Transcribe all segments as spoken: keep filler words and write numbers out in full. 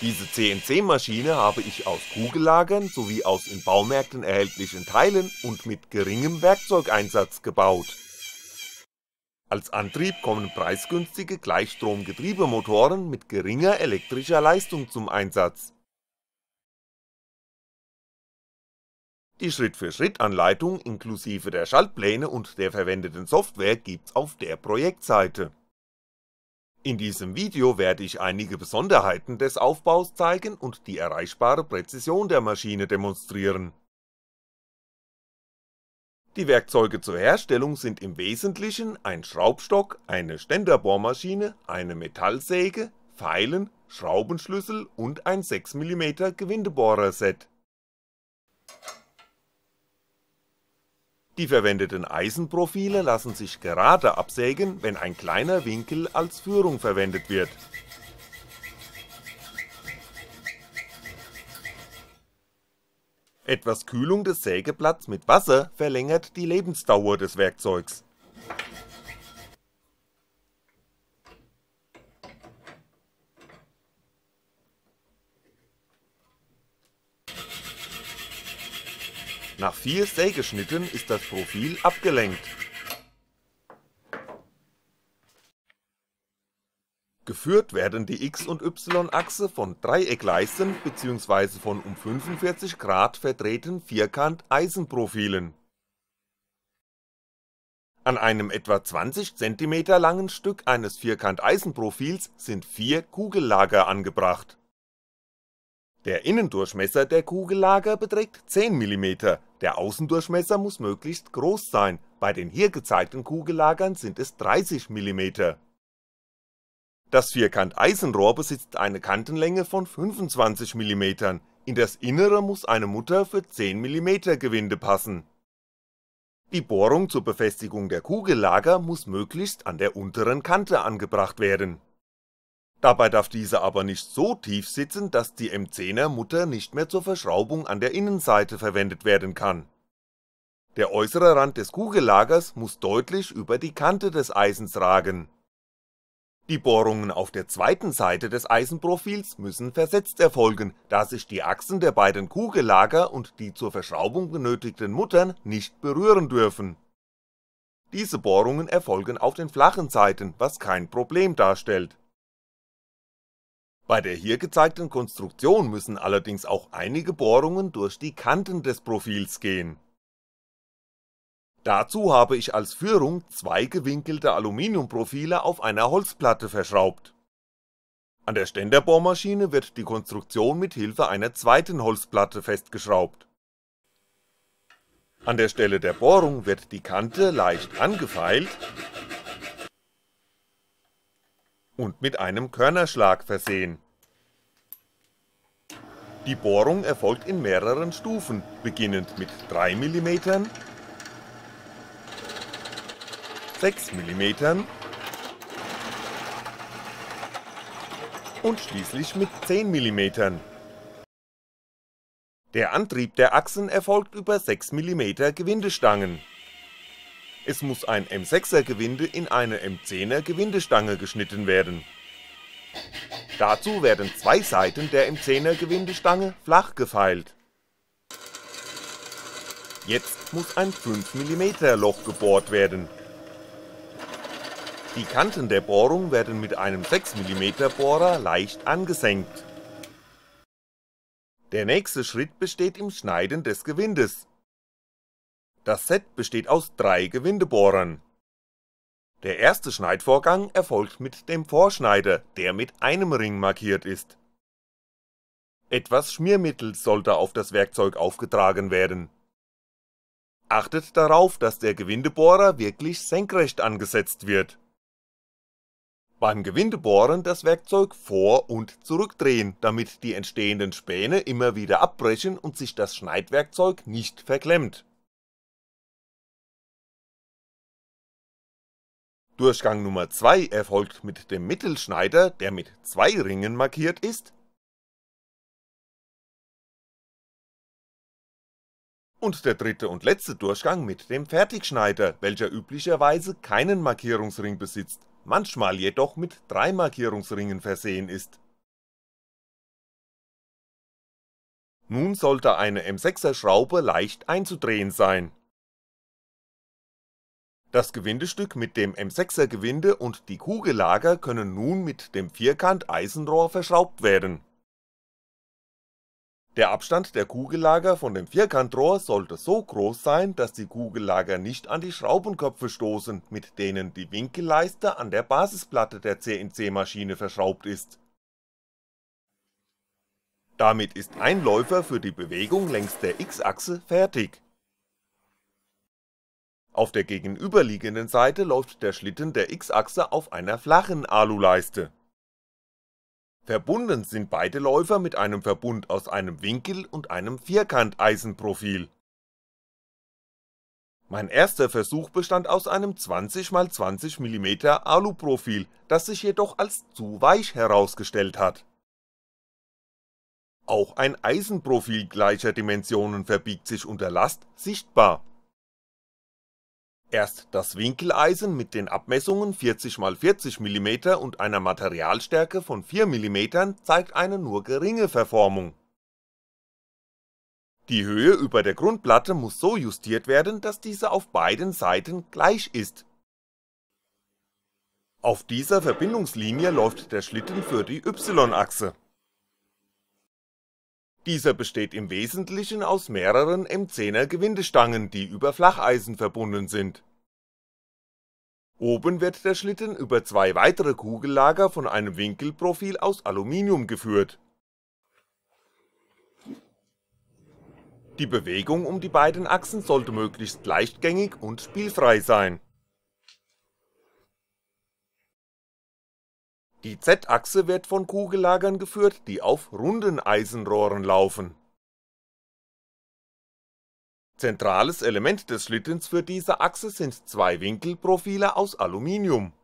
Diese C N C-Maschine habe ich aus Kugellagern sowie aus in Baumärkten erhältlichen Teilen und mit geringem Werkzeugeinsatz gebaut. Als Antrieb kommen preisgünstige Gleichstrom-Getriebemotoren mit geringer elektrischer Leistung zum Einsatz. Die Schritt-für-Schritt-Anleitung inklusive der Schaltpläne und der verwendeten Software gibt's auf der Projektseite. In diesem Video werde ich einige Besonderheiten des Aufbaus zeigen und die erreichbare Präzision der Maschine demonstrieren. Die Werkzeuge zur Herstellung sind im Wesentlichen ein Schraubstock, eine Ständerbohrmaschine, eine Metallsäge, Feilen, Schraubenschlüssel und ein sechs Millimeter Gewindebohrer-Set. Die verwendeten Eisenprofile lassen sich gerade absägen, wenn ein kleiner Winkel als Führung verwendet wird. Etwas Kühlung des Sägeblatts mit Wasser verlängert die Lebensdauer des Werkzeugs. Nach vier Sägeschnitten ist das Profil abgelenkt. Geführt werden die X- und Y-Achse von Dreieckleisten bzw. von um fünfundvierzig Grad verdrehten Vierkant-Eisenprofilen. An einem etwa zwanzig Zentimeter langen Stück eines Vierkant-Eisenprofils sind vier Kugellager angebracht. Der Innendurchmesser der Kugellager beträgt zehn Millimeter, der Außendurchmesser muss möglichst groß sein, bei den hier gezeigten Kugellagern sind es dreißig Millimeter. Das Vierkant-Eisenrohr besitzt eine Kantenlänge von fünfundzwanzig Millimeter, in das Innere muss eine Mutter für zehn Millimeter Gewinde passen. Die Bohrung zur Befestigung der Kugellager muss möglichst an der unteren Kante angebracht werden. Dabei darf diese aber nicht so tief sitzen, dass die M zehner Mutter nicht mehr zur Verschraubung an der Innenseite verwendet werden kann. Der äußere Rand des Kugellagers muss deutlich über die Kante des Eisens ragen. Die Bohrungen auf der zweiten Seite des Eisenprofils müssen versetzt erfolgen, da sich die Achsen der beiden Kugellager und die zur Verschraubung benötigten Muttern nicht berühren dürfen. Diese Bohrungen erfolgen auf den flachen Seiten, was kein Problem darstellt. Bei der hier gezeigten Konstruktion müssen allerdings auch einige Bohrungen durch die Kanten des Profils gehen. Dazu habe ich als Führung zwei gewinkelte Aluminiumprofile auf einer Holzplatte verschraubt. An der Ständerbohrmaschine wird die Konstruktion mit Hilfe einer zweiten Holzplatte festgeschraubt. An der Stelle der Bohrung wird die Kante leicht angefeilt und mit einem Körnerschlag versehen. Die Bohrung erfolgt in mehreren Stufen, beginnend mit drei Millimeter, sechs Millimeter und schließlich mit zehn Millimeter. Der Antrieb der Achsen erfolgt über sechs Millimeter Gewindestangen. Es muss ein M sechser Gewinde in eine M zehner Gewindestange geschnitten werden. Dazu werden zwei Seiten der M zehner Gewindestange flach gefeilt. Jetzt muss ein fünf Millimeter Loch gebohrt werden. Die Kanten der Bohrung werden mit einem sechs Millimeter Bohrer leicht angesenkt. Der nächste Schritt besteht im Schneiden des Gewindes. Das Set besteht aus drei Gewindebohrern. Der erste Schneidvorgang erfolgt mit dem Vorschneider, der mit einem Ring markiert ist. Etwas Schmiermittel sollte auf das Werkzeug aufgetragen werden. Achtet darauf, dass der Gewindebohrer wirklich senkrecht angesetzt wird. Beim Gewindebohren das Werkzeug vor- und zurückdrehen, damit die entstehenden Späne immer wieder abbrechen und sich das Schneidwerkzeug nicht verklemmt. Durchgang Nummer zwei erfolgt mit dem Mittelschneider, der mit zwei Ringen markiert ist, und der dritte und letzte Durchgang mit dem Fertigschneider, welcher üblicherweise keinen Markierungsring besitzt, manchmal jedoch mit drei Markierungsringen versehen ist. Nun sollte eine M sechser Schraube leicht einzudrehen sein. Das Gewindestück mit dem M sechser Gewinde und die Kugellager können nun mit dem Vierkant-Eisenrohr verschraubt werden. Der Abstand der Kugellager von dem Vierkantrohr sollte so groß sein, dass die Kugellager nicht an die Schraubenköpfe stoßen, mit denen die Winkelleiste an der Basisplatte der C N C-Maschine verschraubt ist. Damit ist ein Läufer für die Bewegung längs der X-Achse fertig. Auf der gegenüberliegenden Seite läuft der Schlitten der X-Achse auf einer flachen Aluleiste. Verbunden sind beide Läufer mit einem Verbund aus einem Winkel- und einem Vierkanteisenprofil. Mein erster Versuch bestand aus einem zwanzig mal zwanzig Millimeter Aluprofil, das sich jedoch als zu weich herausgestellt hat. Auch ein Eisenprofil gleicher Dimensionen verbiegt sich unter Last sichtbar. Erst das Winkeleisen mit den Abmessungen vierzig mal vierzig Millimeter und einer Materialstärke von vier Millimeter zeigt eine nur geringe Verformung. Die Höhe über der Grundplatte muss so justiert werden, dass diese auf beiden Seiten gleich ist. Auf dieser Verbindungslinie läuft der Schlitten für die Y-Achse. Dieser besteht im Wesentlichen aus mehreren M zehner Gewindestangen, die über Flacheisen verbunden sind. Oben wird der Schlitten über zwei weitere Kugellager von einem Winkelprofil aus Aluminium geführt. Die Bewegung um die beiden Achsen sollte möglichst leichtgängig und spielfrei sein. Die Z-Achse wird von Kugellagern geführt, die auf runden Eisenrohren laufen. Zentrales Element des Schlittens für diese Achse sind zwei Winkelprofile aus Aluminium.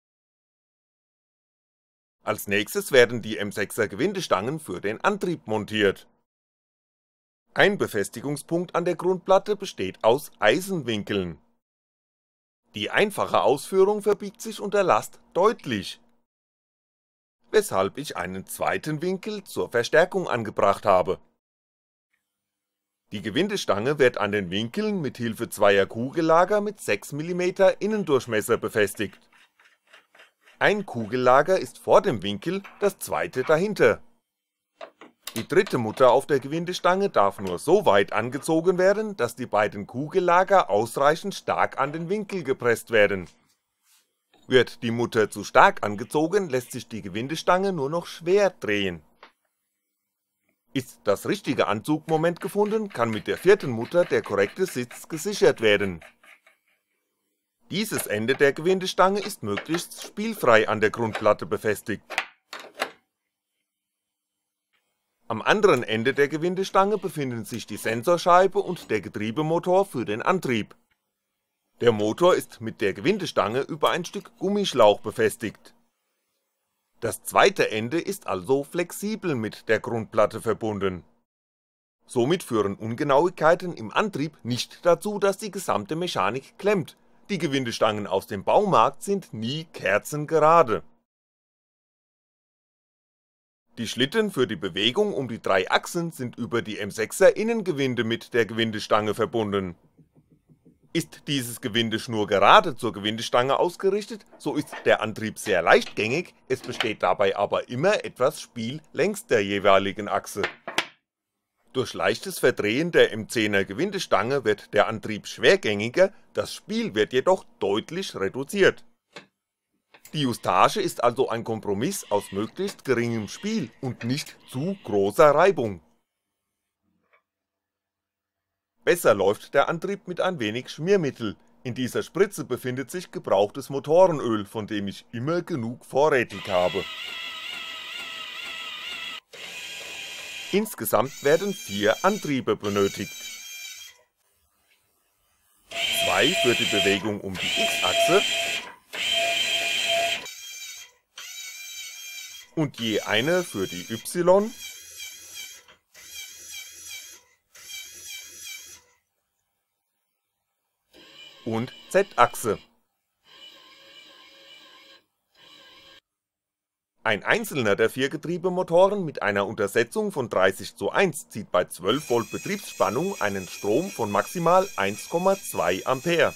Als nächstes werden die M sechser Gewindestangen für den Antrieb montiert. Ein Befestigungspunkt an der Grundplatte besteht aus Eisenwinkeln. Die einfache Ausführung verbiegt sich unter Last deutlich, weshalb ich einen zweiten Winkel zur Verstärkung angebracht habe. Die Gewindestange wird an den Winkeln mit Hilfe zweier Kugellager mit sechs Millimeter Innendurchmesser befestigt. Ein Kugellager ist vor dem Winkel, das zweite dahinter. Die dritte Mutter auf der Gewindestange darf nur so weit angezogen werden, dass die beiden Kugellager ausreichend stark an den Winkel gepresst werden. Wird die Mutter zu stark angezogen, lässt sich die Gewindestange nur noch schwer drehen. Ist das richtige Anzugmoment gefunden, kann mit der vierten Mutter der korrekte Sitz gesichert werden. Dieses Ende der Gewindestange ist möglichst spielfrei an der Grundplatte befestigt. Am anderen Ende der Gewindestange befinden sich die Sensorscheibe und der Getriebemotor für den Antrieb. Der Motor ist mit der Gewindestange über ein Stück Gummischlauch befestigt. Das zweite Ende ist also flexibel mit der Grundplatte verbunden. Somit führen Ungenauigkeiten im Antrieb nicht dazu, dass die gesamte Mechanik klemmt. Die Gewindestangen aus dem Baumarkt sind nie kerzengerade. Die Schlitten für die Bewegung um die drei Achsen sind über die M sechser Innengewinde mit der Gewindestange verbunden. Ist dieses Gewinde schnurgerade zur Gewindestange ausgerichtet, so ist der Antrieb sehr leichtgängig, es besteht dabei aber immer etwas Spiel längs der jeweiligen Achse. Durch leichtes Verdrehen der M zehner Gewindestange wird der Antrieb schwergängiger, das Spiel wird jedoch deutlich reduziert. Die Justage ist also ein Kompromiss aus möglichst geringem Spiel und nicht zu großer Reibung. Besser läuft der Antrieb mit ein wenig Schmiermittel, in dieser Spritze befindet sich gebrauchtes Motorenöl, von dem ich immer genug vorrätig habe. Insgesamt werden vier Antriebe benötigt. Zwei für die Bewegung um die X-Achse und je eine für die Y- und Z-Achse. Ein einzelner der vier Getriebemotoren mit einer Untersetzung von dreißig zu eins zieht bei zwölf Volt Betriebsspannung einen Strom von maximal eins Komma zwei Ampere.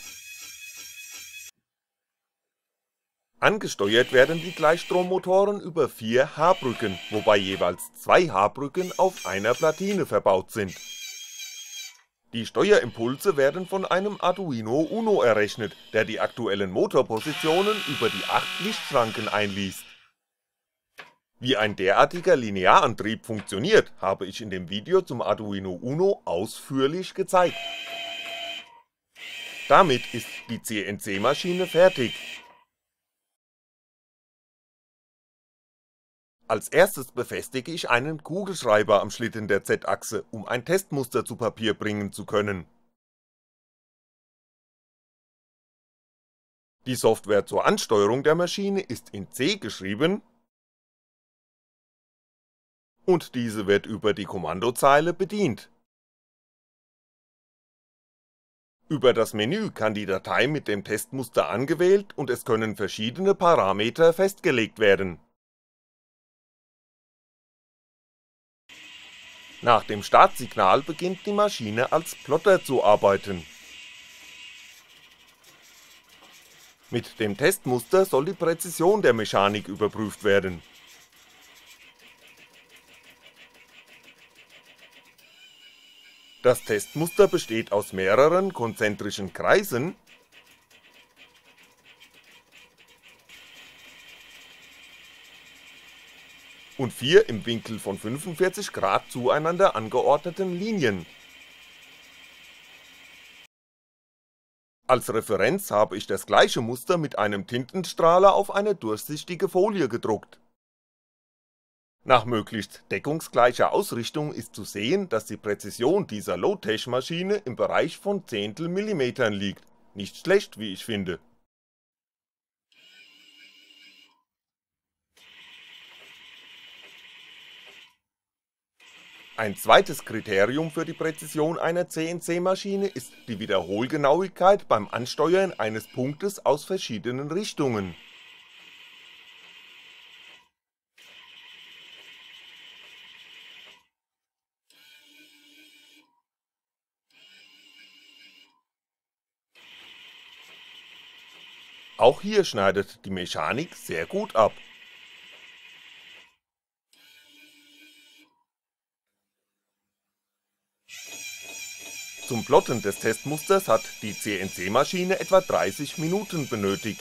Angesteuert werden die Gleichstrommotoren über vier H-Brücken, wobei jeweils zwei H-Brücken auf einer Platine verbaut sind. Die Steuerimpulse werden von einem Arduino Uno errechnet, der die aktuellen Motorpositionen über die acht Lichtschranken einliest. Wie ein derartiger Linearantrieb funktioniert, habe ich in dem Video zum Arduino Uno ausführlich gezeigt. Damit ist die C N C-Maschine fertig. Als erstes befestige ich einen Kugelschreiber am Schlitten der Z-Achse, um ein Testmuster zu Papier bringen zu können. Die Software zur Ansteuerung der Maschine ist in C geschrieben und diese wird über die Kommandozeile bedient. Über das Menü kann die Datei mit dem Testmuster angewählt und es können verschiedene Parameter festgelegt werden. Nach dem Startsignal beginnt die Maschine als Plotter zu arbeiten. Mit dem Testmuster soll die Präzision der Mechanik überprüft werden. Das Testmuster besteht aus mehreren konzentrischen Kreisen und vier im Winkel von fünfundvierzig Grad zueinander angeordneten Linien. Als Referenz habe ich das gleiche Muster mit einem Tintenstrahler auf eine durchsichtige Folie gedruckt. Nach möglichst deckungsgleicher Ausrichtung ist zu sehen, dass die Präzision dieser Low-Tech-Maschine im Bereich von Zehntelmillimetern liegt, nicht schlecht, wie ich finde. Ein zweites Kriterium für die Präzision einer C N C-Maschine ist die Wiederholgenauigkeit beim Ansteuern eines Punktes aus verschiedenen Richtungen. Auch hier schneidet die Mechanik sehr gut ab. Zum Plotten des Testmusters hat die C N C-Maschine etwa dreißig Minuten benötigt.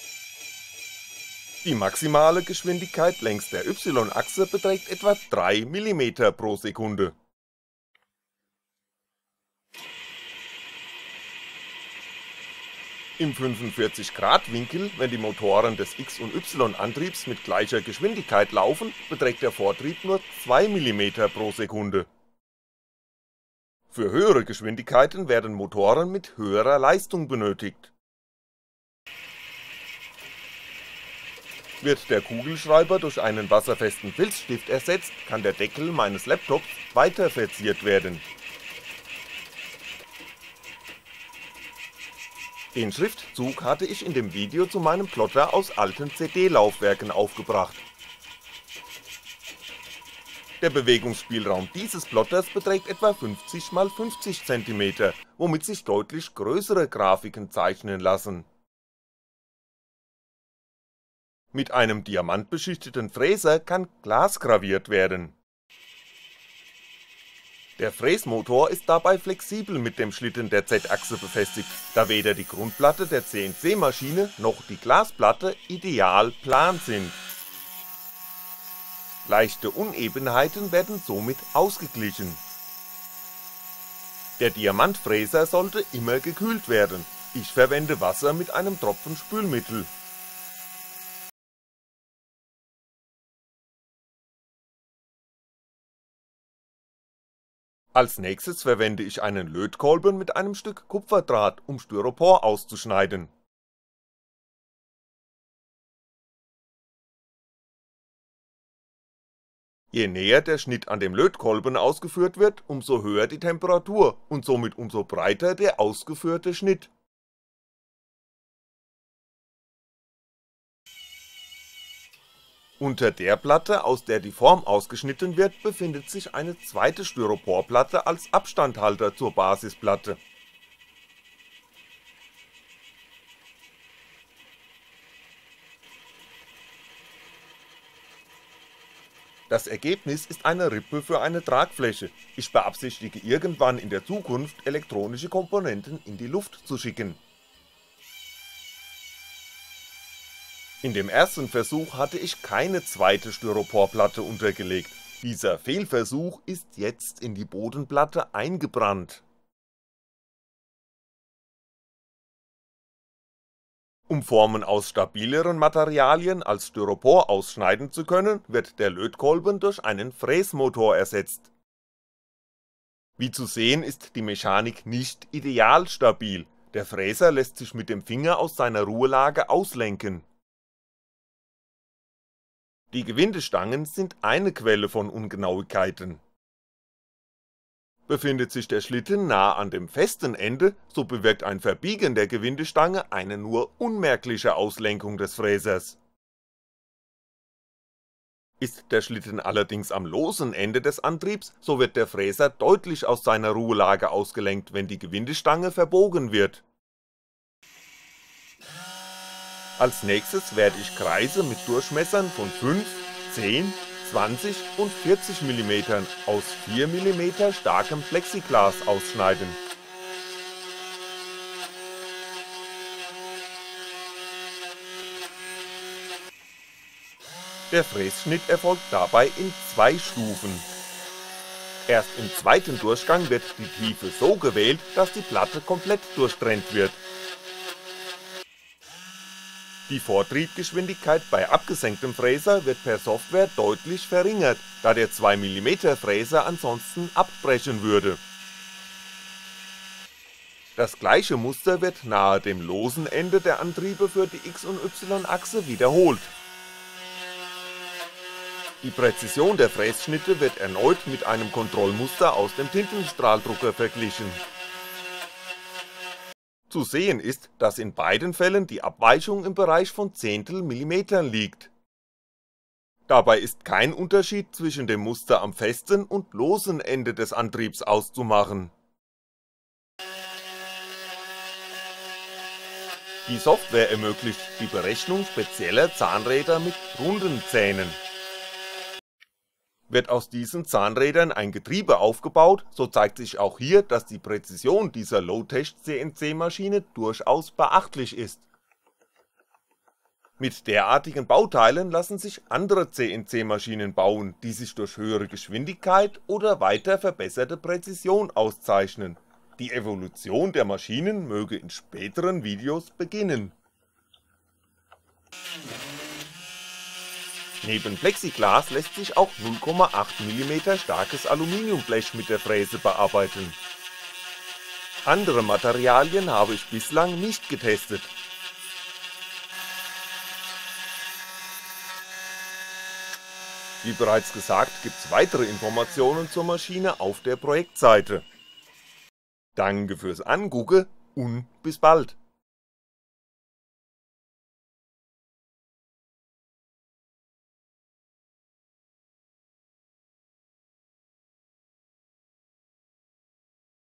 Die maximale Geschwindigkeit längs der Y-Achse beträgt etwa drei Millimeter pro Sekunde. Im fünfundvierzig Grad Winkel, wenn die Motoren des X- und Y-Antriebs mit gleicher Geschwindigkeit laufen, beträgt der Vortrieb nur zwei Millimeter pro Sekunde. Für höhere Geschwindigkeiten werden Motoren mit höherer Leistung benötigt. Wird der Kugelschreiber durch einen wasserfesten Filzstift ersetzt, kann der Deckel meines Laptops weiter verziert werden. Den Schriftzug hatte ich in dem Video zu meinem Plotter aus alten C D-Laufwerken aufgebracht. Der Bewegungsspielraum dieses Plotters beträgt etwa fünfzig mal fünfzig Zentimeter, womit sich deutlich größere Grafiken zeichnen lassen. Mit einem diamantbeschichteten Fräser kann Glas graviert werden. Der Fräsmotor ist dabei flexibel mit dem Schlitten der Z-Achse befestigt, da weder die Grundplatte der C N C-Maschine noch die Glasplatte ideal plan sind. Leichte Unebenheiten werden somit ausgeglichen. Der Diamantfräser sollte immer gekühlt werden, ich verwende Wasser mit einem Tropfen Spülmittel. Als nächstes verwende ich einen Lötkolben mit einem Stück Kupferdraht, um Styropor auszuschneiden. Je näher der Schnitt an dem Lötkolben ausgeführt wird, umso höher die Temperatur und somit umso breiter der ausgeführte Schnitt. Unter der Platte, aus der die Form ausgeschnitten wird, befindet sich eine zweite Styroporplatte als Abstandhalter zur Basisplatte. Das Ergebnis ist eine Rippe für eine Tragfläche. Ich beabsichtige irgendwann in der Zukunft elektronische Komponenten in die Luft zu schicken. In dem ersten Versuch hatte ich keine zweite Styroporplatte untergelegt. Dieser Fehlversuch ist jetzt in die Bodenplatte eingebrannt. Um Formen aus stabileren Materialien als Styropor ausschneiden zu können, wird der Lötkolben durch einen Fräsmotor ersetzt. Wie zu sehen, ist die Mechanik nicht ideal stabil, der Fräser lässt sich mit dem Finger aus seiner Ruhelage auslenken. Die Gewindestangen sind eine Quelle von Ungenauigkeiten. Befindet sich der Schlitten nah an dem festen Ende, so bewirkt ein Verbiegen der Gewindestange eine nur unmerkliche Auslenkung des Fräsers. Ist der Schlitten allerdings am losen Ende des Antriebs, so wird der Fräser deutlich aus seiner Ruhelage ausgelenkt, wenn die Gewindestange verbogen wird. Als nächstes werde ich Kreise mit Durchmessern von fünf, zehn, zwanzig und vierzig Millimeter aus vier Millimeter starkem Plexiglas ausschneiden. Der Frässchnitt erfolgt dabei in zwei Stufen. Erst im zweiten Durchgang wird die Tiefe so gewählt, dass die Platte komplett durchtrennt wird. Die Vortriebgeschwindigkeit bei abgesenktem Fräser wird per Software deutlich verringert, da der zwei Millimeter Fräser ansonsten abbrechen würde. Das gleiche Muster wird nahe dem losen Ende der Antriebe für die X- und Y-Achse wiederholt. Die Präzision der Frässchnitte wird erneut mit einem Kontrollmuster aus dem Tintenstrahldrucker verglichen. Zu sehen ist, dass in beiden Fällen die Abweichung im Bereich von Zehntel Millimetern liegt. Dabei ist kein Unterschied zwischen dem Muster am festen und losen Ende des Antriebs auszumachen. Die Software ermöglicht die Berechnung spezieller Zahnräder mit runden Zähnen. Wird aus diesen Zahnrädern ein Getriebe aufgebaut, so zeigt sich auch hier, dass die Präzision dieser Low-Tech-C N C-Maschine durchaus beachtlich ist. Mit derartigen Bauteilen lassen sich andere C N C-Maschinen bauen, die sich durch höhere Geschwindigkeit oder weiter verbesserte Präzision auszeichnen. Die Evolution der Maschinen möge in späteren Videos beginnen. Neben Plexiglas lässt sich auch null Komma acht Millimeter starkes Aluminiumblech mit der Fräse bearbeiten. Andere Materialien habe ich bislang nicht getestet. Wie bereits gesagt, gibt's weitere Informationen zur Maschine auf der Projektseite. Danke fürs Angucken und bis bald!